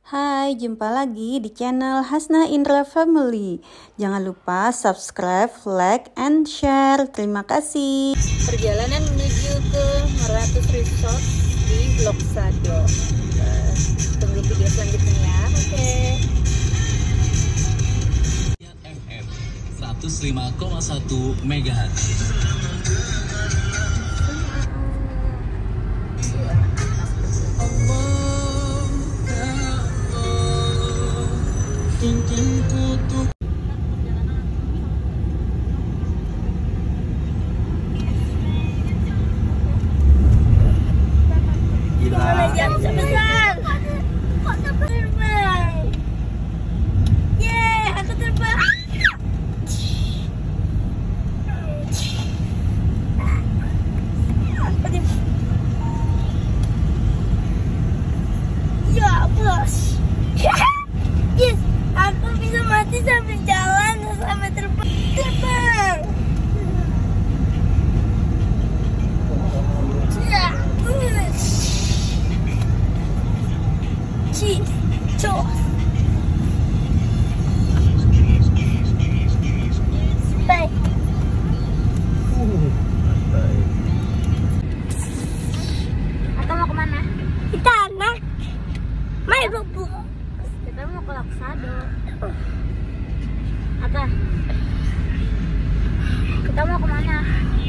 Hai, jumpa lagi di channel Hasna Indra Family. Jangan lupa subscribe, like, and share. Terima kasih. Perjalanan menuju ke Meratus Resort di Blok Sado. Tunggu video selanjutnya ya. Oke. FM 105,1 MHz. Jam sebesar. Kok terbang? Yeay, aku terbang. Ya, bos. Yes, aku bisa mati sambil jalan sampai terbang. Terbang. Cocok. Baik. Atau mau kemana? Kita anak. Main bubu. Kita mau ke Laksado. Apa? Kita mau kemana?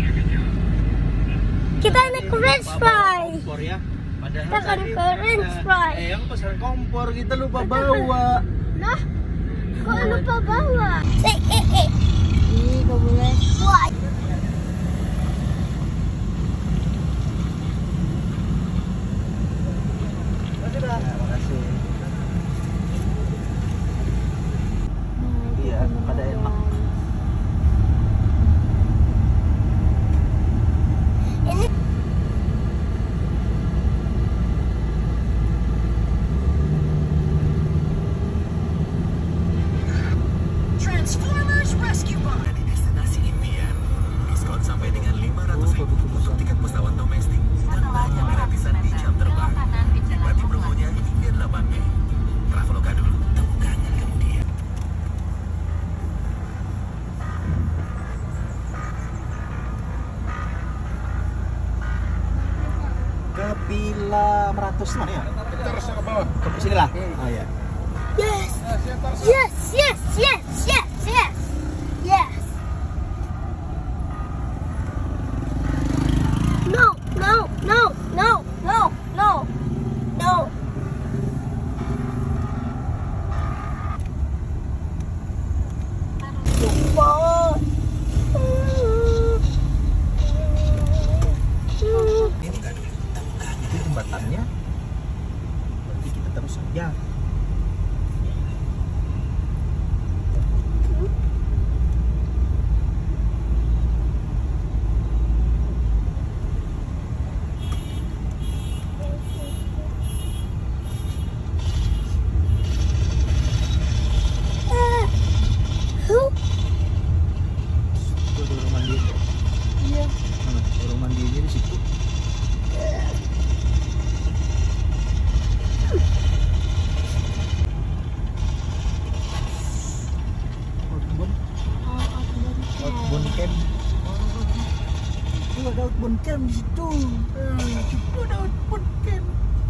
Kita naik ke French fry. Padahal Kita kan French fry. Yang pesan kompor kita lupa bawa. Nah, kok lupa bawa? Ih, gak boleh. Wah. Makasih. Iya, pada enak. Ini Transformers Rescue Bot. Di destinasi impian, diskon sampai dengan 500.000 untuk tiket pesawat domestik dan banyak gratisan di jam terbang. Nikmati promonya hingga 8 Mei. Traveloka dulu, temu kangen kemudian. Ke Villa Meratus mana ya? Kita harus ke bawah. Ke sini lah. Oh ya. yes. Yes, yes, yes, yes, yes. Yes. No, no, no, no, no, no, no. Wow. Ini kan itu jembatannya. Berarti kita terus saja. Itu ada rumah mandiri. Iya. Rumah mandinya di situ. Outbound camp. Itu ada outbound camp di situ. Itu ada outbound camp.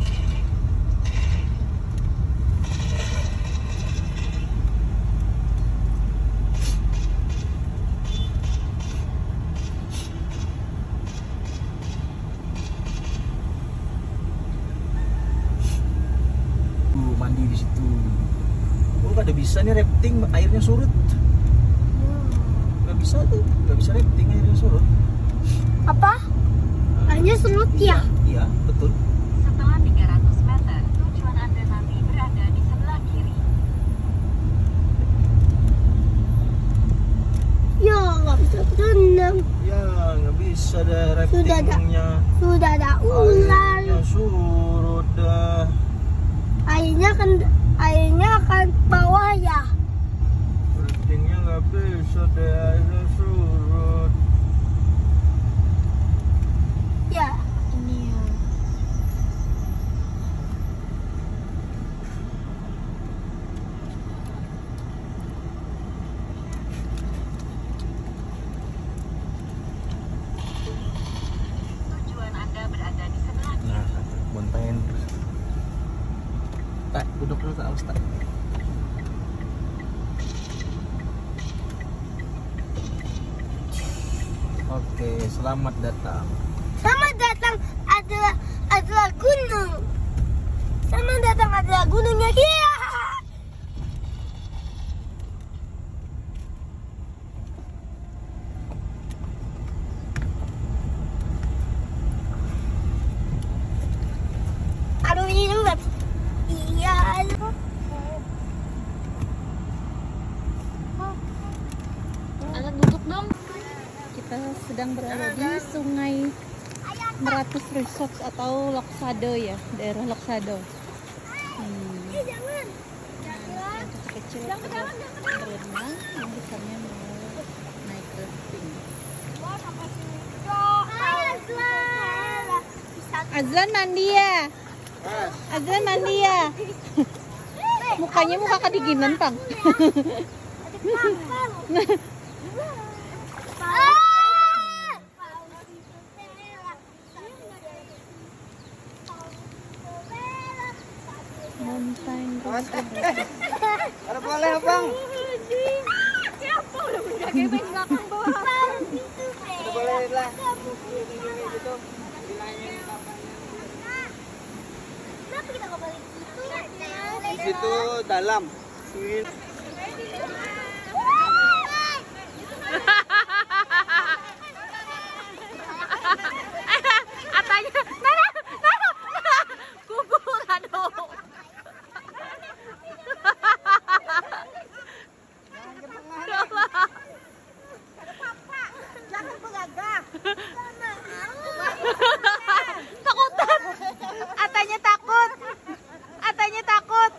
Mandi di situ. Oh, ada bisa nih rafting, airnya surut. Gak bisa tuh, gak bisa rafting, airnya surut. Apa? Hanya surut ya? Iya, betul. Setelah 300 meter, tujuan Anda nanti berada di sebelah kiri. Ya, nggak bisa berenang. Ya, nggak bisa ada Sudah ada. raftingnya. Sudah ada ular. Airnya surut dah. Airnya akan bawah ya. Raftingnya nggak bisa deh, airnya surut. Ya, ini ya. Tak, duduk dulu tak, Ustaz. Oke, selamat datang. Selamat datang adalah gunung. Selamat datang adalah gunungnya dia. Aduh ini enggak. Iya. Alat duduk dong. Kita sedang berada di Sungai Meratus Resort atau Loksado ya, daerah Loksado. Jangan. Yang kecil-kecil berenang, yang besarnya mau naik rafting. Azlan mandi ya. Azlan mandi ya. Mukanya muka kedinginan, Pang. Mountain Ada boleh, Bang? Siapa udah menjaga belakang bawah? Ada boleh lah. Gitu. Kenapa kita nggak balik situ? Di situ dalam. Atanya, gugur, aduh. Jangan bergagah. Takutan. Atanya takut. Atanya takut.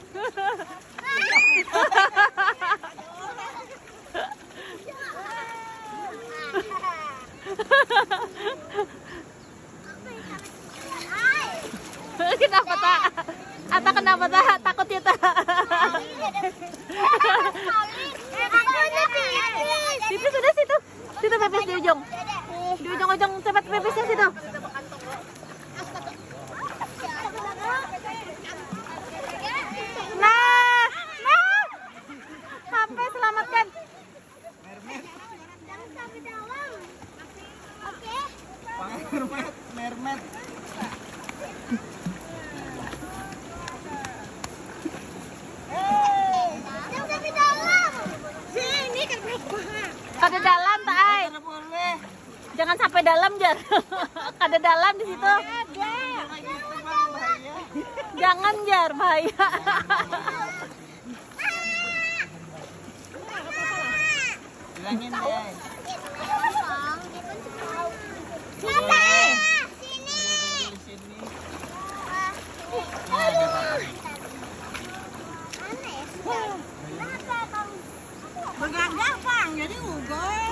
Kenapa tak? Ata kenapa tak? Takut ya tak? Pipis sudah situ. Situ pipis di ujung. Di ujung-ujung tempat pipisnya situ. Nah. Sampai selamatkan. Jangan sampai dalam. Oke. Mermaid. Jangan sampai dalam. Sini kan Kada dalam tak ai. Jangan sampai dalam jar. Kada dalam di situ. Jangan jar, bahaya. Bilangin deh. Bergagah Bang, jadi ugot.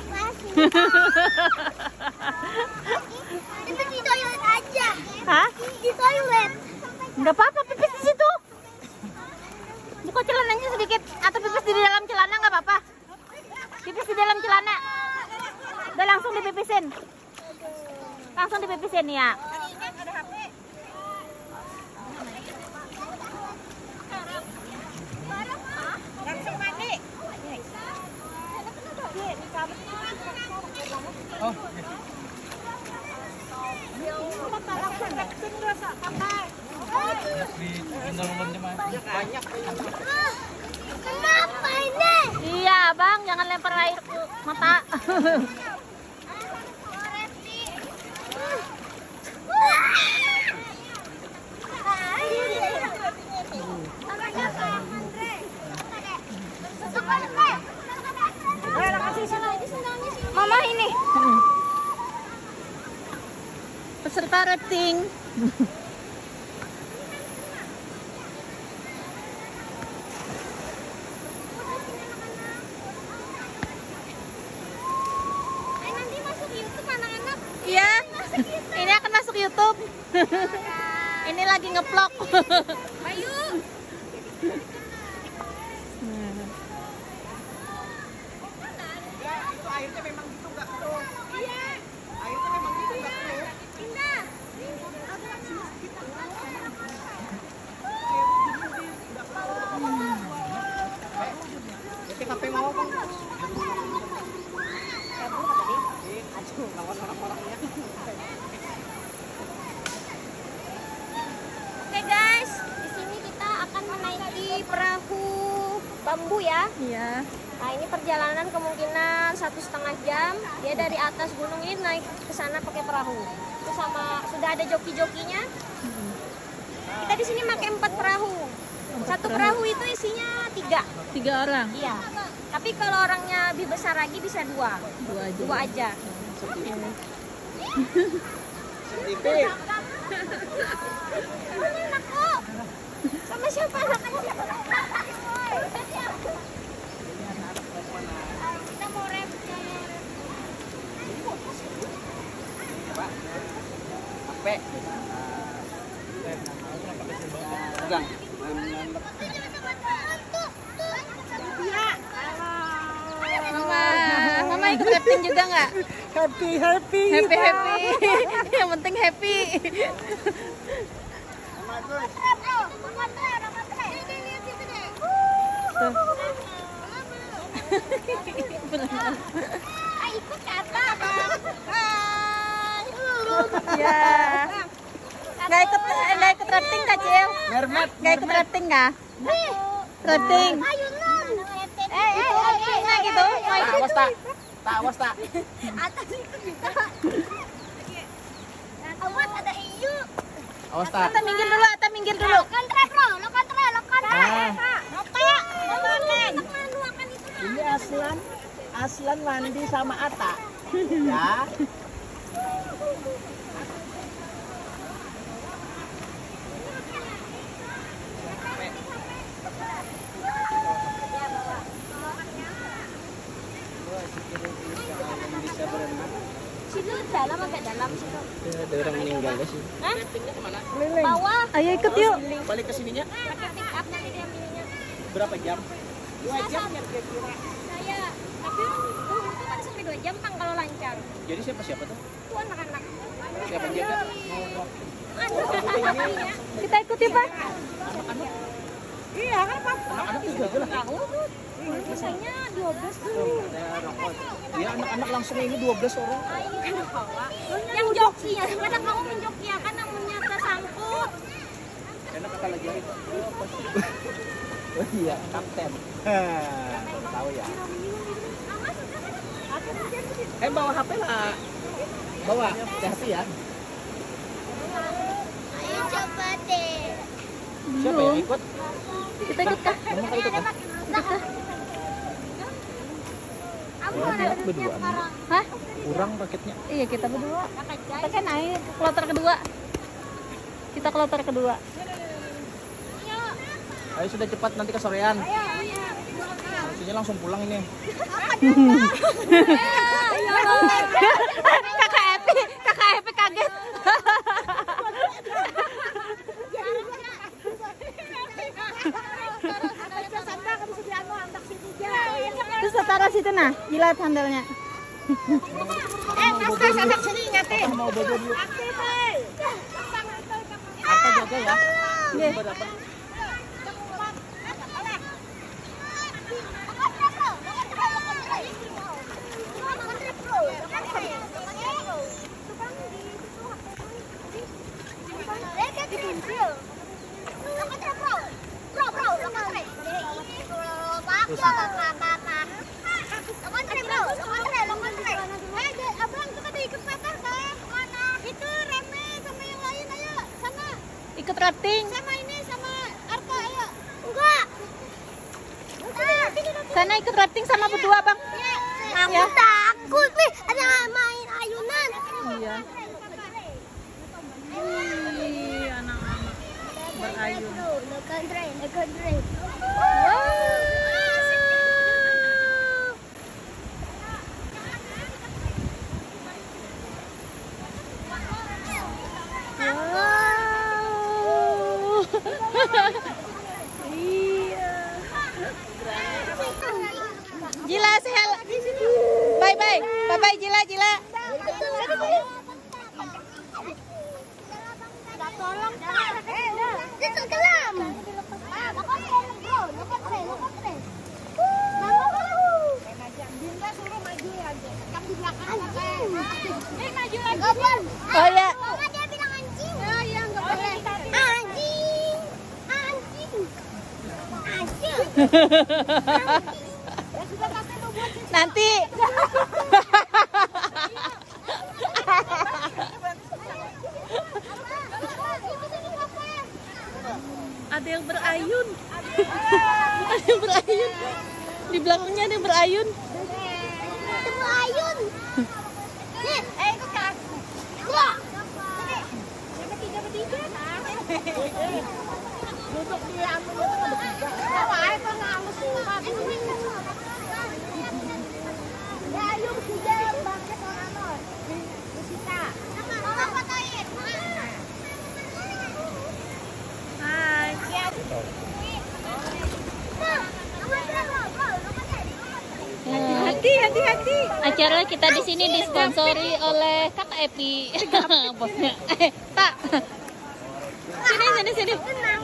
Itu di toilet aja. Hah? Di toilet. Enggak apa-apa, pipis di situ. Buka celananya sedikit atau pipis di dalam celana enggak apa-apa. Pipis di dalam celana. Udah langsung dipipisin. Langsung dipipisin ya. Langsung mandi. Oh, di bener-bener banyak. Kenapa ini? Iya, Bang, jangan lempar air ke mata. Mama ini. Peserta rafting. Nanti masuk YouTube anak-anak. Iya. Ini akan masuk YouTube. Ini lagi ngeplok. Ayo. Airnya memang gitu enggak? Iya. Airnya memang gitu enggak? Indah. bambu ya. Iya. Nah ini perjalanan kemungkinan 1,5 jam. Dia dari atas gunung ini naik ke sana pakai perahu. Itu sama sudah ada joki-jokinya. Kita di sini pakai 4 perahu. Satu perahu itu isinya 3. 3 orang. Iya. Tapi kalau orangnya lebih besar lagi bisa 2. 2 aja. Sama siapa anaknya? Kita mau rem. Capek. Pegang. Mama ikut rafting juga nggak? Happy. Yang penting happy. Ikut kata. Ya. Nggak ikut rafting Kak Cil? Nggak ikut rafting nggak? Rafting. Nah gitu. Mau ikut? Awas tak. Atas ikut bisa. Awas ada iu. Awas tak. Ata minggir dulu. Kontra bro, lo kontra. Ini Aslan mandi sama Ata. Ya. Situ dalam agak dalam situ. Ada orang meninggal sih. Hah? Bawah. Ayo ikut yuk. Balik ke sininya Pakai pick up nanti dia ambilnya. berapa jam? 2 jam ya kira-kira. Saya tapi itu kan sampai 2 jam Kang kalau lancar. Jadi siapa tuh? Itu anak-anak. Siapa yang jaga? Anak-anaknya. Kita ikut ya Pak. Iya kan Pak. Anak-anak juga lah. Biasanya 12 dulu. Ya anak-anak langsung ini 12 orang. Ayo bawa. Yang jokinya, mana kamu menjokiakan namanya tersangkut. Enak kakak lagi hari. Oh iya, kapten. Tahu ya. Bawa HP lah. Bawa, hati-hati ya. Ayo coba deh. Siapa yang ikut? Kita ikut kah? Mama kan ikut kan? Aku ada Berdua. Hah? Kurang paketnya. Iya kita berdua. Kita kan naik kloter kedua. Kita kloter kedua. Ayo sudah cepat nanti kesorean. Harusnya langsung pulang ini. Kakak Epi kaget. Terus taruh situ nah, jilat sandalnya. Mau bobo dulu. Apa jaga ya? Berapa? Ikut rafting. Sama ini sama Arta ayo. Enggak. Sana ikut rafting sama berdua bang. Aku takut nih ada main ayunan. Iya. Anak-anak berayun. Country. Jila, sehel. Bye. Bye Jila. Tolong itu kelam. Oh ya. Dia bilang anjing. Ya enggak boleh. Anjing. Nanti. Ada yang berayun. Ada yang berayun. Di belakangnya ada yang berayun. Ada berayun. Nih, ikut ke aku. Wah. Bertiga. Duduk di anu bertiga. Apa itu ngalus semua. Ya, ayo bertiga bangkit orang Sita. Apa fotoin? Hai. Hati. Acara kita di sini disponsori oleh Kak Epi. Bosnya. Tak. Sini.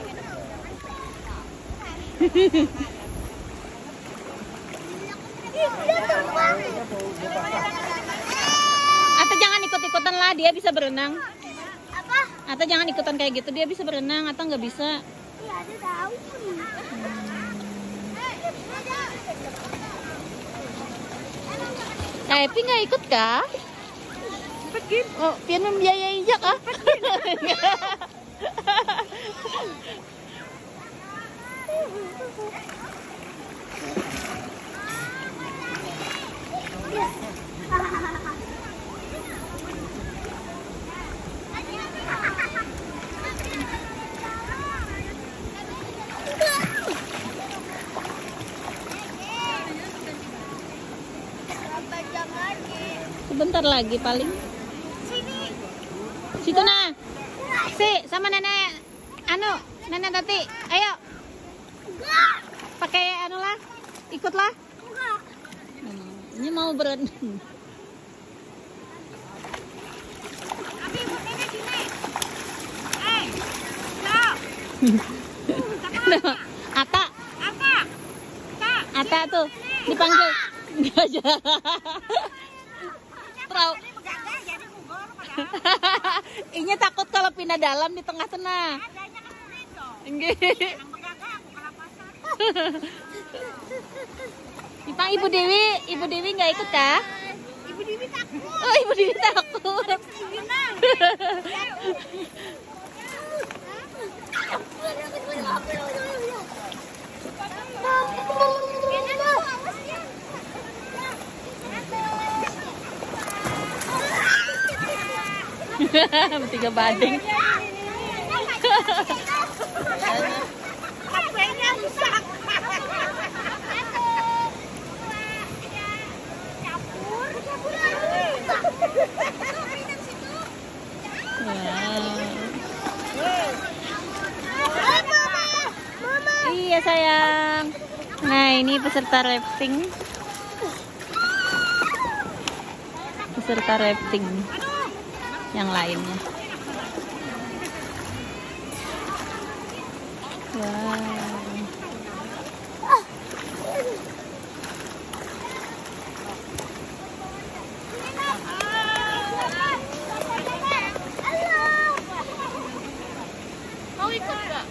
Atau jangan ikut-ikutan lah, dia bisa berenang. Apa? Atau jangan ikutan kayak gitu, dia bisa berenang atau nggak bisa. Iya, ada tahu. Kak Epi nggak ikut kah? Pergi. Oh, pian membiayai ya kah? Sebentar lagi paling. Situ nah. Sama nenek nenek Tati. Ayo. Pakai lah. Ikutlah. Ini mau berenang. Ata tuh dipanggil. Inya takut kalau pindah dalam di tengah sana. Ipang Ibu Dewi nggak ikut kah? Ibu Dewi takut. Oh, Ibu Dewi takut. Bertiga bading. HP-nya rusak. Iya sayang. Nah ini peserta rafting. Peserta rafting yang lainnya. Wow. Mau ikut nggak?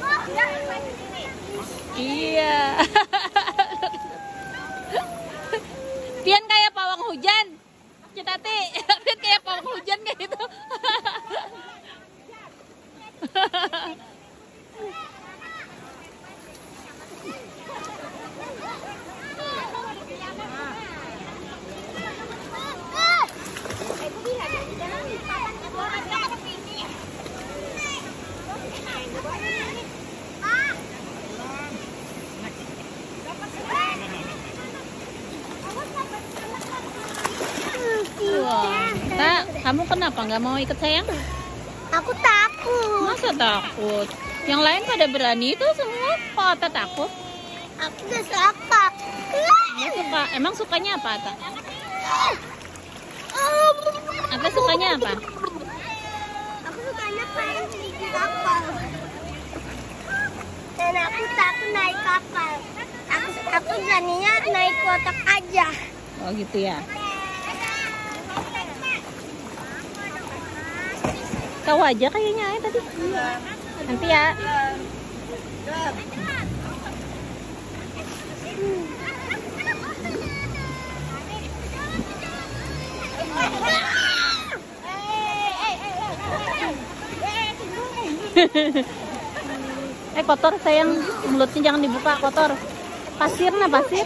Iya. Pian kayak pawang hujan. Citati, Pian kayak pawang hujan kayak gitu. Wah, kamu kenapa nggak mau ikut sayang? Aku takut. Masa takut? Yang lain pada berani itu semua. Kok Ata takut? Aku gak suka. Nggak suka. Emang sukanya apa Ata? Ata sukanya apa? Aku sukanya main di kapal. Dan aku takut naik kapal. Aku beraninya naik kotak aja. Oh gitu ya. Kau aja kayaknya tadi. Nanti ya. Kotor sayang, mulutnya jangan dibuka, kotor. Pasir nah, pasir.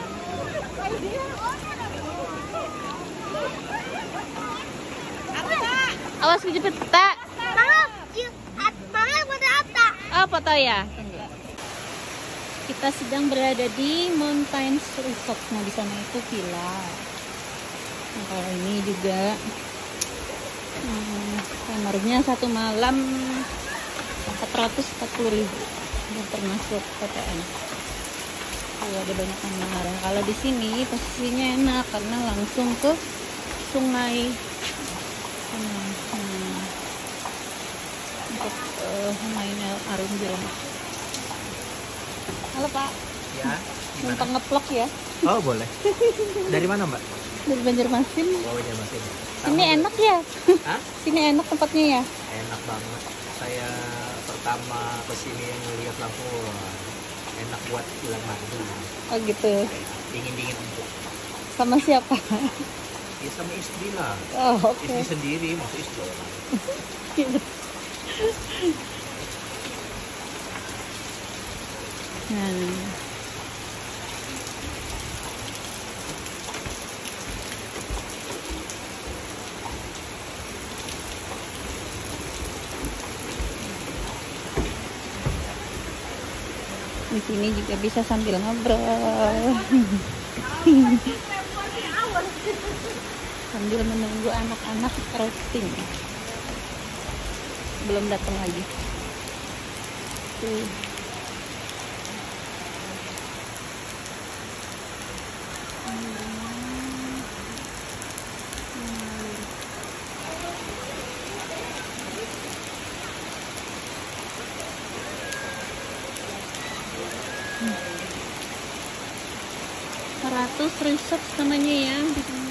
Awas kejepit, tak. Oh, foto ya. Kita sedang berada di Mountains Resort. Nah, di sana itu villa. Nah, kalau ini juga kamarnya satu malam 440.000, termasuk PPN. Kalau ada banyak kamar. Kalau di sini posisinya enak karena langsung ke sungai. Untuk main arum jeram. Halo Pak. Ya. Numpang ngeplok ya? Oh boleh. Dari mana Mbak? Dari Banjarmasin. Oh Banjarmasin. Sini enak ya? Hah? Sini enak tempatnya ya? Enak banget. Saya pertama kesini ngeliat langsung enak buat bilang mandi. Oh gitu. Dingin empuk. Sama siapa? Ya sama istri lah. Oh oke. Istri sendiri, maksud istri orang. Nah. Di sini juga bisa sambil ngobrol. Sambil menunggu anak-anak roasting. Belum datang lagi. Tuh. Ratus Resort namanya ya di sini.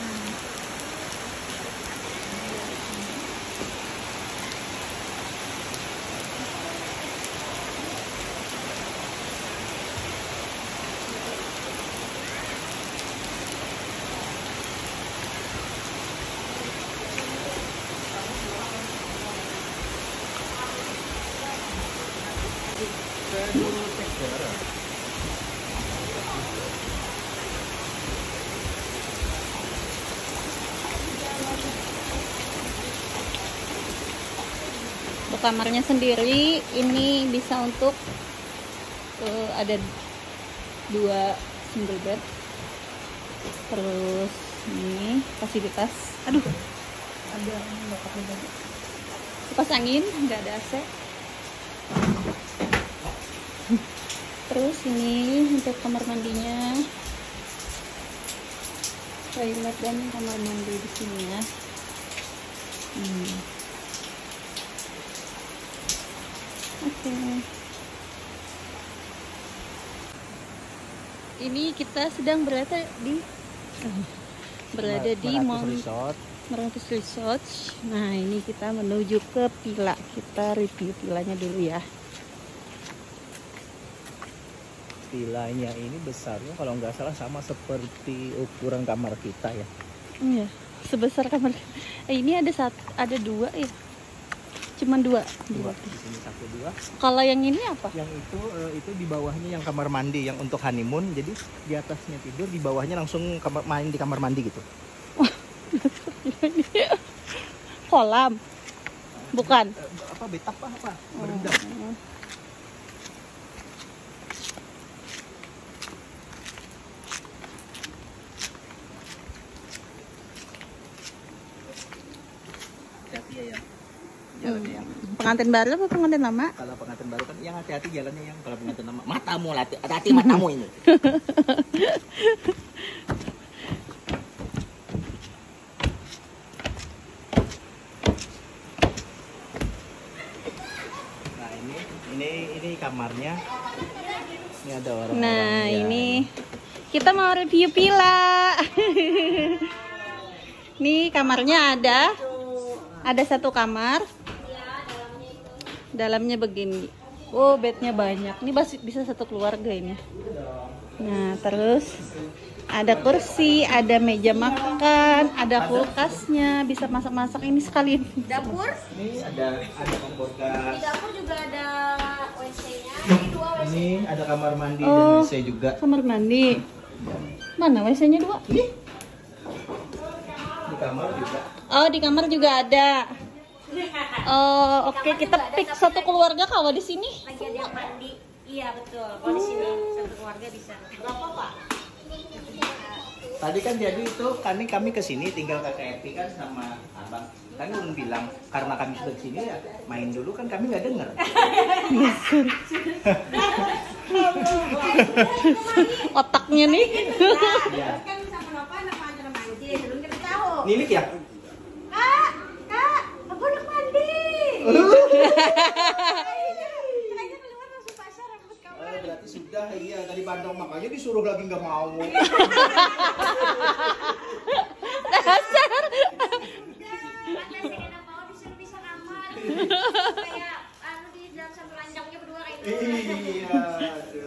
Kamarnya sendiri ini bisa untuk ada 2 single bed, terus ini fasilitas, aduh ada kipas angin, nggak ada AC, terus ini untuk kamar mandinya, toilet dan kamar mandi di sini ya. Oke. Ini kita sedang berada di Meratus Resort. Nah, ini kita menuju ke villa. Kita review villanya dulu ya. Villanya ini besarnya kalau nggak salah sama seperti ukuran kamar kita ya. Iya, sebesar kamar. Ini ada 2 ya. Cuman 2. Di sini 1, 2. Kalau yang ini apa? Yang itu di bawahnya yang kamar mandi yang untuk honeymoon. Jadi di atasnya tidur, di bawahnya langsung main di kamar mandi gitu. Kolam. Bukan. Apa betap apa? Berendam. Hati-hati ya. Jalannya yang Pengantin baru apa pengantin lama? kalau pengantin baru kan yang hati-hati jalannya, yang kalau pengantin lama matamu hati-hati matamu ini. Nah ini kamarnya, ini ada orang. Nah ini kita mau review villa. Nih kamarnya ada 1 kamar. Dalamnya begini. Oh, bednya banyak. Ini bisa 1 keluarga ini. Nah, terus ada kursi, ada meja makan, ada kulkasnya, bisa masak-masak ini sekalian. Dapur, Ini ada kompor gas. di dapur juga ada WC-nya. Ini 2 WC. Ini ada kamar mandi Oh. dan WC juga. Kamar mandi. Mana WC-nya 2? Di kamar juga. Oh, di kamar juga ada. Oh, oke, kita pick satu keluarga kalau di sini. Lagi ada yang mandi. Iya betul. Kalau di sini satu keluarga bisa. Berapa Pak? Tadi kan jadi itu kami ke sini tinggal kakak Epi kan sama abang. Kan belum bilang karena kami sudah di sini ya main dulu kan kami nggak denger. Otaknya nih. Iya. Kan sama Nova anak mandi mandi, belum kita tahu. Nilik ya? Kak, aku anak mandi. Kayaknya keluar langsung pasar rambut kamu. Berarti sudah iya tadi Bandung makanya disuruh lagi nggak mau. Mana saya kena mau disuruh bisa kamar. Kayak anu di dalam satu ranjangnya berdua kayak gitu. Iya.